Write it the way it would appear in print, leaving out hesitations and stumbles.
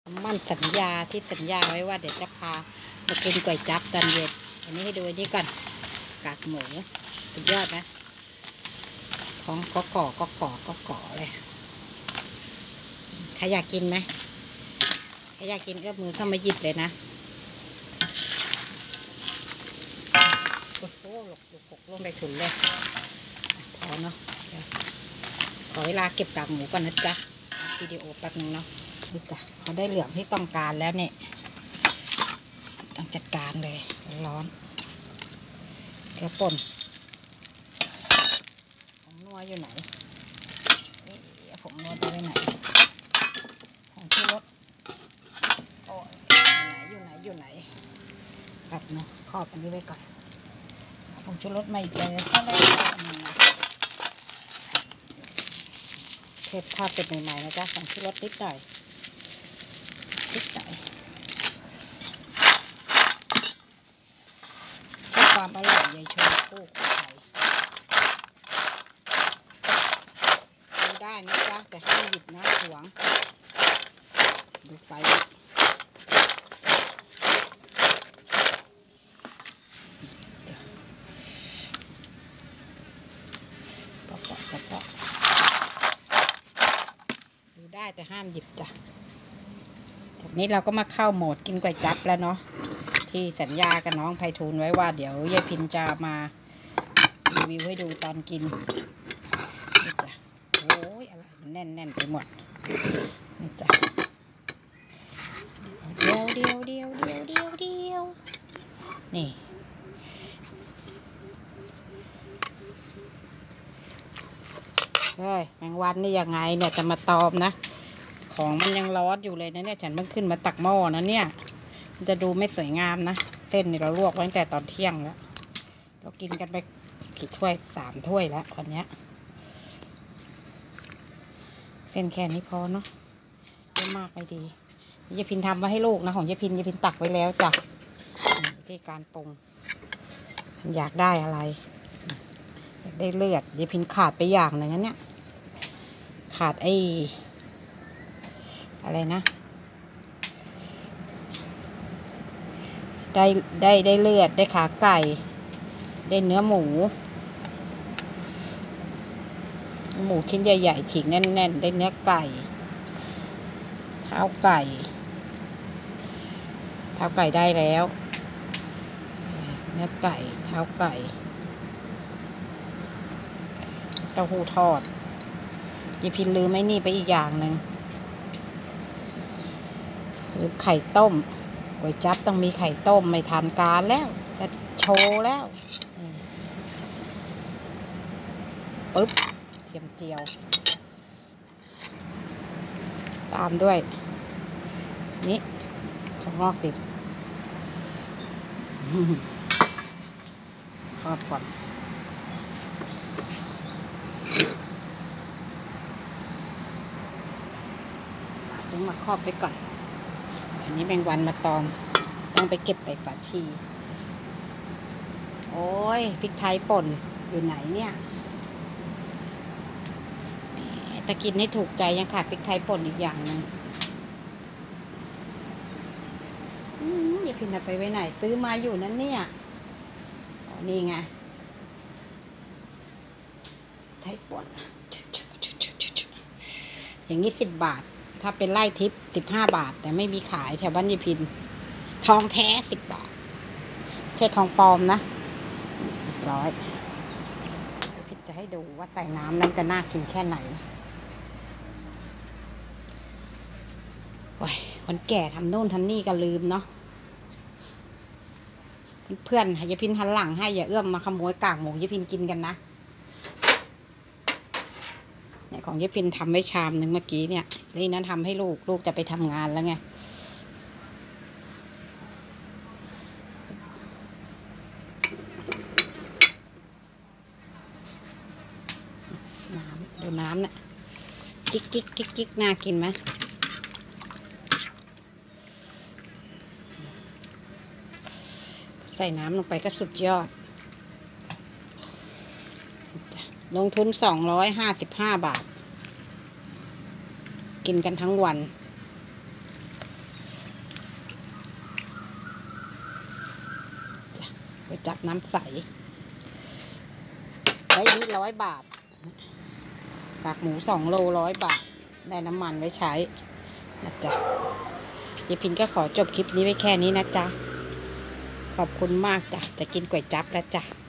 มั่นสัญญาที่สัญญาไว้ว่าเดี๋ยวจะพามากินก๋วยจั๊บตอนเย็นอันนี้ให้ดูอันนี้ก่อนกากหมูสุดยอดนะของก็ก่อเลยใครอยากกินไหมใครอยากกินก็มือเข้ามาหยิบเลยนะโอ้โหหกลงได้ถุนเลยพอเนาะขอเวลาเก็บกากหมูก่อนนะจ๊ะวิดีโอแป๊บนึงเนาะนี่จ้ะเขาได้เหลืองที่ต้องการแล้วเนี่ยต้องจัดการเลยร้อนเกลือป่นผงนัวอยู่ไหนผงนัวไปไหนผงชูรสโอ้อยู่ไหนแบบเนาะครอบอันนี้ไว้ก่อนผงชูรสไม่เจอก็ได้เททอดเป็นใหม่ๆนะจ๊ะผงชูรสนิดหน่อยเพื่อความอร่อยยายชมพู่ไข่ดูได้นะจ๊ะแต่ให้หยิบนะหวงดูไฟปอกดูได้แต่ห้ามหยิบจ้ะทีนี้เราก็มาเข้าโหมดกินก๋วยจั๊บแล้วเนาะที่สัญญากับน้องไพฑูรย์ไว้ว่าเดี๋ยวยายพินจะมารีวิวให้ดูตอนกินนี่จ้ะโอ้ยอะไรมันแน่นไปหมดนี่จ้ะเดียวนี่เฮ้ยแมงวันนี่ยังไงเนี่ยจะมาตอมนะของมันยังร้อนอยู่เลยนะเนี่ยฉันเพิ่งขึ้นมาตักหม้อนะเนี่ยมันจะดูไม่สวยงามนะเส้นนี่เราลวกไว้ตั้งแต่ตอนเที่ยงแล้วเรากินกันไปกี่ถ้วย3 ถ้วยแล้ววันนี้เส้นแค่นี้พอเนาะไม่มากไปดียายพินทำไว้ให้ลูกนะของยายพินตักไว้แล้วจ้ะที่การปรุงอยากได้อะไรอยากได้เลือดยายพินขาดไปอย่างหนึ่งนั้นเนี่ยขาดอะไรนะได้เลือดได้ขาไก่ได้เนื้อหมูชิ้นใหญ่ๆฉีกแน่นๆได้เนื้อไก่เท้าไก่ได้แล้วเนื้อไก่เท้าไก่เต้าหู้ทอดยายพินลืมไม่นี่ไปอีกอย่างหนึ่งลืมไข่ต้มก๋วยจั๊บต้องมีไข่ต้มไม่ทันการแล้วจะโชว์แล้วปึ๊บเทียมเจียวตามด้วยนี่ถั่วงอกดิบทอดก่อนต้องมาครอบไว้ก่อนอันนี้แมงวันมาตอมต้องไปเก็บใส่ฝาชีโอ้ยพริกไทยป่นอยู่ไหนเนี่ยแต่กินให้ถูกใจยังขาดพริกไทยป่นอีกอย่างนึงอย่าพินเอาไปไว้ไหนซื้อมาอยู่นั่นเนี่ยนี่ไงไทยป่นอย่างนี้10 บาทถ้าเป็นไล่ทิป15 บาทแต่ไม่มีขายแถวบ้านยายพินทองแท้10 บาทใช่ทองปลอมนะ100พินจะให้ดูว่าใส่น้ำนั้นจะน่ากินแค่ไหนโอ้ยคนแก่ทำโน่นทำนี่ก็ลืมเนาะเพื่อนยายพินหันหลังให้อย่าเอื้อมมาขโมยกากหมูยายพินกินกันนะเนี่ยของยายพินทำไว้ชามหนึ่งเมื่อกี้เนี่ยนี่นั้นทำให้ลูกจะไปทำงานแล้วไงดูน้ำเนี่ยกิ๊กน่ากินไหมใส่น้ำลงไปก็สุดยอดลงทุน255 บาทกินกันทั้งวันก๋วยจั๊บน้ำใสไว้นี้100 บาทกากหมู2 โล100 บาทได้น้ำมันไว้ใช้นะจ๊ะเจ๊พินก็ขอจบคลิปนี้ไว้แค่นี้นะจ๊ะขอบคุณมากจ้ะจะกินก๋วยจั๊บแล้วจ้ะ